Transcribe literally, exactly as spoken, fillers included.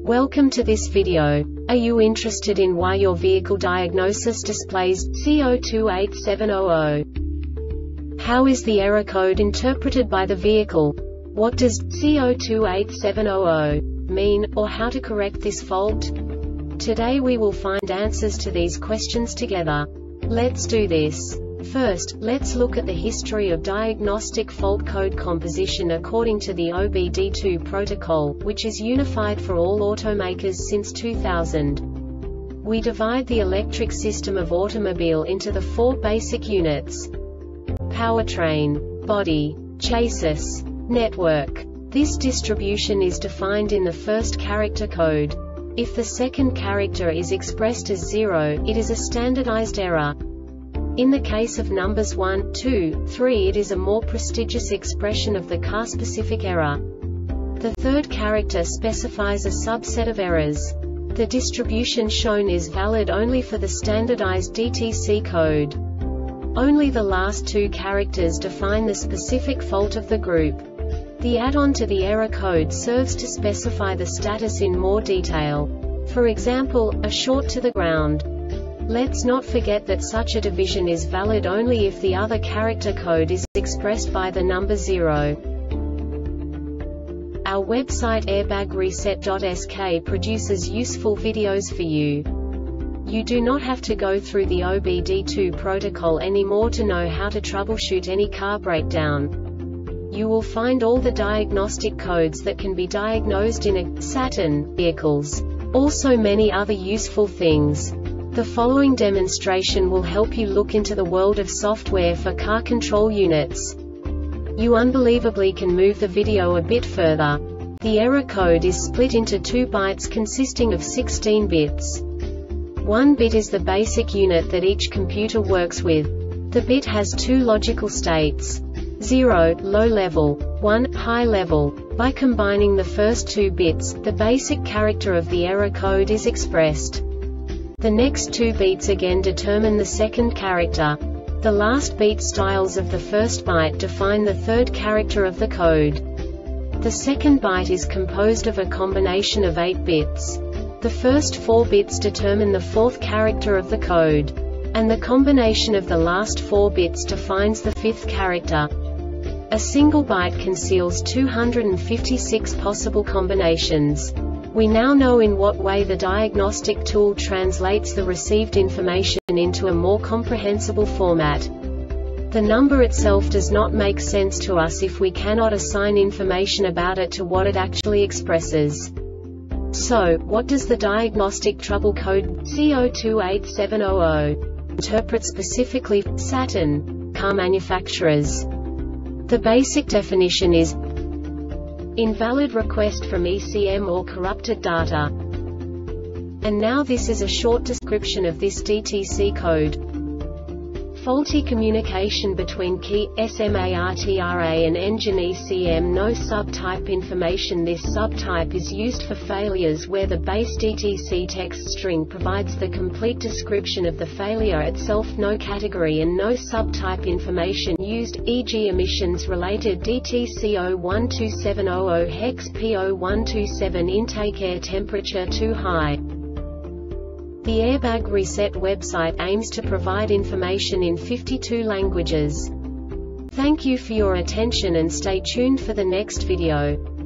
Welcome to this video. Are you interested in why your vehicle diagnosis displays C zero two eight seven zero zero? How is the error code interpreted by the vehicle? What does C zero two eight seven zero zero mean, or how to correct this fault? Today we will find answers to these questions together. Let's do this. First, let's look at the history of diagnostic fault code composition according to the O B D two protocol, which is unified for all automakers since two thousand. We divide the electric system of automobile into the four basic units: powertrain, body, chassis, network. This distribution is defined in the first character code. If the second character is expressed as zero, it is a standardized error. In the case of numbers one, two, three, it is a more prestigious expression of the car-specific error. The third character specifies a subset of errors. The distribution shown is valid only for the standardized D T C code. Only the last two characters define the specific fault of the group. The add-on to the error code serves to specify the status in more detail. For example, a short to the ground. Let's not forget that such a division is valid only if the other character code is expressed by the number zero. Our website airbag reset dot S K produces useful videos for you. You do not have to go through the O B D two protocol anymore to know how to troubleshoot any car breakdown. You will find all the diagnostic codes that can be diagnosed in a Saturn vehicles. Also many other useful things. The following demonstration will help you look into the world of software for car control units. You unbelievably can move the video a bit further. The error code is split into two bytes consisting of sixteen bits. One bit is the basic unit that each computer works with. The bit has two logical states: zero, low level, one, high level. By combining the first two bits, the basic character of the error code is expressed. The next two beats again determine the second character. The last beat styles of the first byte define the third character of the code. The second byte is composed of a combination of eight bits. The first four bits determine the fourth character of the code. And the combination of the last four bits defines the fifth character. A single byte conceals two hundred fifty-six possible combinations. We now know in what way the diagnostic tool translates the received information into a more comprehensible format. The number itself does not make sense to us if we cannot assign information about it to what it actually expresses. So, what does the diagnostic trouble code C zero two eight seven zero zero interpret specifically for Saturn car manufacturers? The basic definition is invalid request from E C M or corrupted data. And now this is a short description of this D T C code. Faulty communication between key, SMARTRA and engine E C M. No subtype information. This subtype is used for failures where the base D T C text string provides the complete description of the failure itself. No category and no subtype information used, for example emissions related D T C zero one two seven zero zero hex P zero one two seven intake air temperature too high. The Airbag Reset website aims to provide information in fifty-two languages. Thank you for your attention and stay tuned for the next video.